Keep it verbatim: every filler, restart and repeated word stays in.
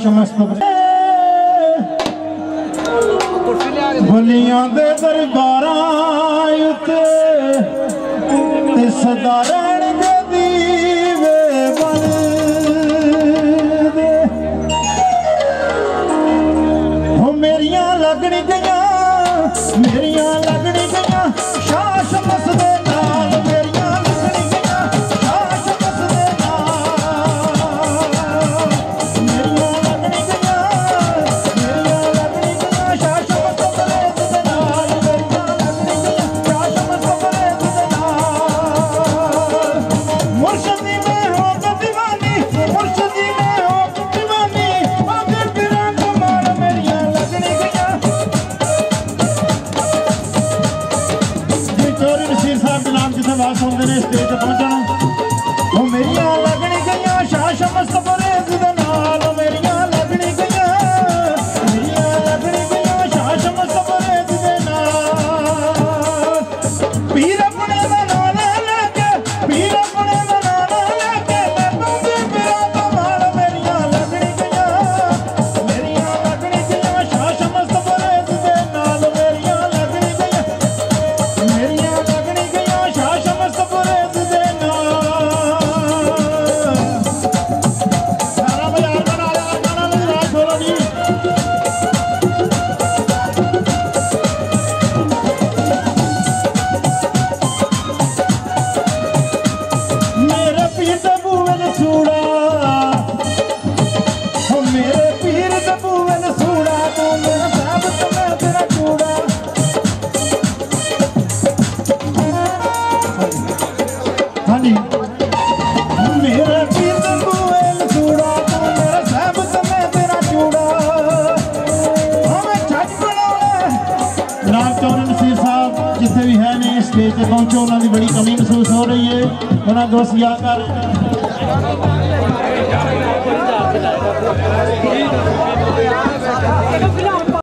बलियां दे दरबारां उत्ते ते सदा रहणगे दीवे बलदे हो मेरियां लगनी गईयां मेरियां लगनी गईयां शाह शमस दे नाल मेरियां लगनी गईयां शाह शमस दे नाल मेरियां लगनी गईयां मेरियां लगनी गईयां शाह शमस बरेद दे नाल मेरियां लगनी गईयां शाह शमस बरेद दे नाल मुर्शदी में हो दीवानी मुर्शदी में हो दीवानी आगे फिरां कमाल मेरियां लगनी गईयां नसीर साहब के नाम जिसे बात सुनते हैं स्टेज पर पहुंचना वो मेरियां लगनी गईयां शाह शमस बरेद दे नाल मेरियां लगनी गईयां मेरियां लगनी गईयां शाह शमस बरेद दे नाल पीर अपने दा नाम लेके पीर अपने दा नाम लेके मैं तुझे मेरा कमाल मेरियां लगनी गईयां मेरियां लगनी गईयां शाह शमस बरेद दे नाल मेरियां लगनी गईयां मेरियां लगनी गईयां शाह शमस बरेद दे नाल सारा बाजार बना ला गाना लगा छोड़ो जी मेरे पीर दे बूहे ने सूड़ा हो मेरे पीर दे बूहे ने सूड़ा तू मेरा साहब ते मैं तेरा चूड़ा हाँ जी मेरे पीर दे बूहे ने सूड़ा तू मेरा साहब ते मैं तेरा चूड़ा हाँ मैं छज बनाउणा जनाब चौधरी नसीर साहब जिथे भी है ने स्टेज पे पहुंचो उन्होंने बड़ी कमी महसूस हो रही है उन्होंने दोस्त याद कर